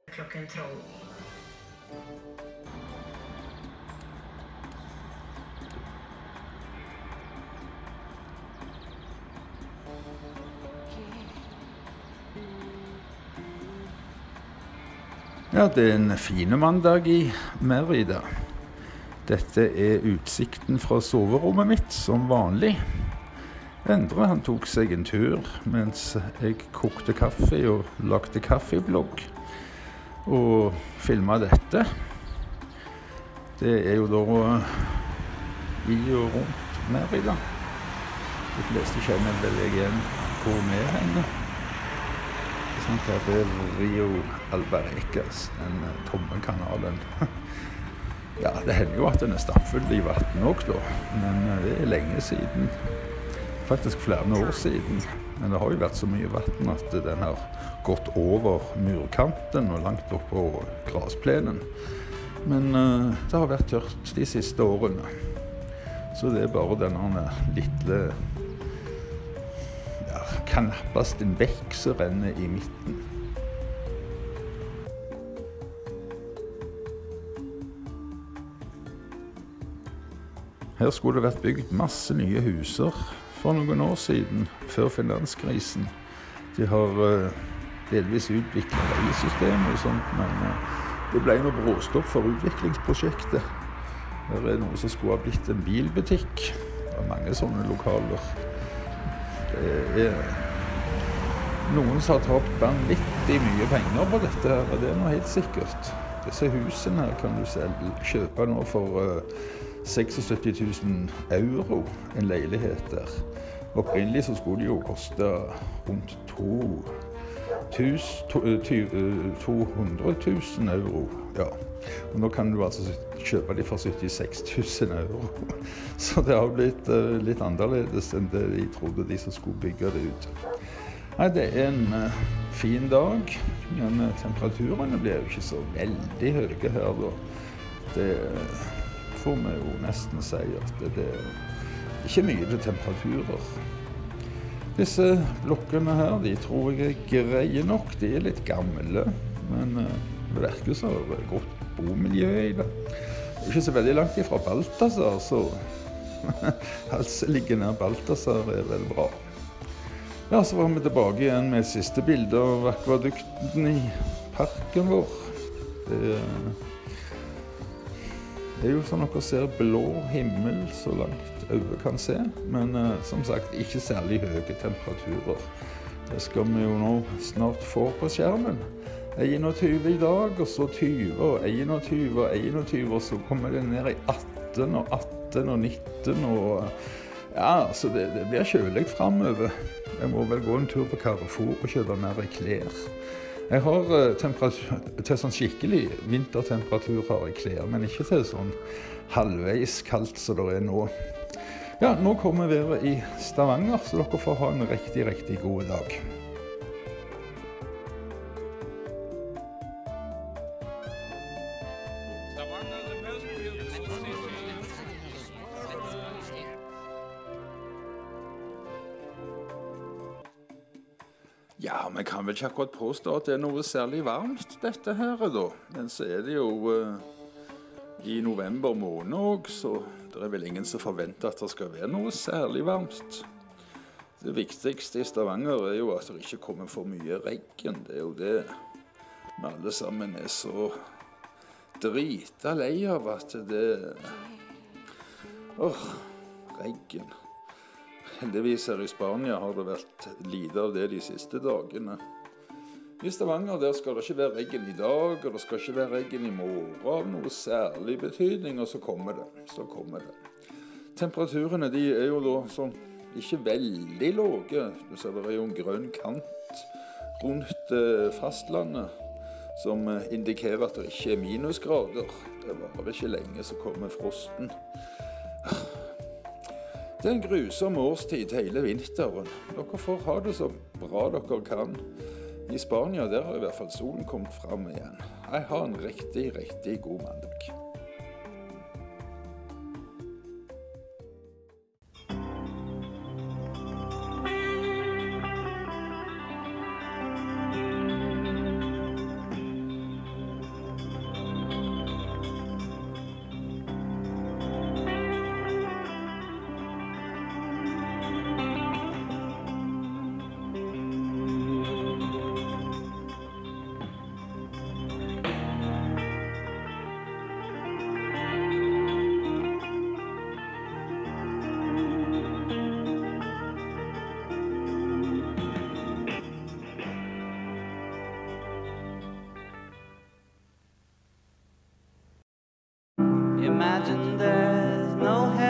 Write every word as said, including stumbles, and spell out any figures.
klokken tolv. Ja, det er en fin mandag i Mérida. Dette er utsikten fra soverommet mitt, som vanlig. Endre, han tok seg en tur mens jeg kokte kaffe og lagde kaffeblogg. Og filmet dette. Det er jo da i og rundt Mérida. De fleste kjenner vel igjen hvor vi er henne. Her er Rio Alvarecas, den tomme kanalen. Ja, det hender jo at den er stappfull i vatten også da, men det er lenge siden. Faktisk flere år siden. Men det har jo vært så mye vatten at den har gått over murkanten og langt opp på grasplenen. Men uh, det har vært tørt de siste årene. Så det er bare denne lille knappast en bekk som renner i midten. Her skulle det vært bygd masse nye huser for noen år siden, før finanskrisen. De har uh, delvis utviklet veisystemet og sånt, men uh, det ble noe bråstopp for utviklingsprosjektet. Her er noe som skulle ha blitt en bilbutikk. Det er mange sånne lokaler. Det er noen som har tapt vanvittig mye penger på dette her, og det er noe helt sikkert. Disse husene her kan du selv kjøpe nå for uh, syttiseks tusen euro, en leilighet der. Opprinnelig så skulle de jo koste rundt to hundre tusen euro, ja. Og nå kan du altså kjøpe de for syttiseks tusen euro. Så det har blitt uh, litt annerledes enn det de trodde de som skulle bygge det ut. Nei, det er en uh, fin dag, men uh, temperaturene blir jo ikke så veldig høye her da. Det uh, får vi jo nesten si at det, det er ikke mye til temperaturer. Disse blokkene her, de tror jeg er greie nok. De er litt gamle, men uh, det virker så godt bomiljø i det. Det er ikke så veldig langt ifra Balthazar, så altså ligge nær Balthazar er vel bra. Ja, så var vi tilbake igjen med siste bilde av akvadukten i parken vår. Det er jo sånn at dere ser blå himmel så langt øyet kan se, men uh, som sagt ikke særlig høye temperaturer. Det skal vi jo nå snart få på skjermen. einogtyve i dag, og så tyve, og einogtyve, og einogtyve, og så kommer det ned i atten, og atten, og nitten, og ja, så det, det blir kjølig fremover. Jeg må vel gå en tur på Carrefour og kjøpe mer klær. Jeg har uh, temperatur, til sånn skikkelig vintertemperatur har jeg klær, men ikke til sånn halvveis kaldt som det er nå. Ja, nå kommer været i Stavanger, så dere får ha en riktig, riktig god dag. Ja, vi kan vel ikke akkurat påstå at det er noe særlig varmt, dette her da. Men så er det jo uh, i november måned også, så det er vel ingen som forventer at det skal være noe særlig varmt. Det viktigste i Stavanger er jo at det ikke kommer for mye regn. Det er jo det vi alle sammen er så drita lei av at det... Åh, regn. Heldigvis her i Spania har det vært lite av det de siste dagene. I Stavanger der skal det ikke være regn i dag, og det skal ikke være regn i morgen av noe særlig betydning, og så kommer det, så kommer det. Temperaturene de er jo da sånn ikke veldig låge. Du ser det er jo en grønn kant rundt fastlandet som indikerer at det ikke er minusgrader. Det varer ikke lenge så kommer frosten. Det er en grusom årstid hele vinteren. Dere får ha det så bra dere kan. I Spania der har i hvert fall solen kommet frem igjen. Jeg har en riktig, riktig god mandag. Imagine there's no heaven.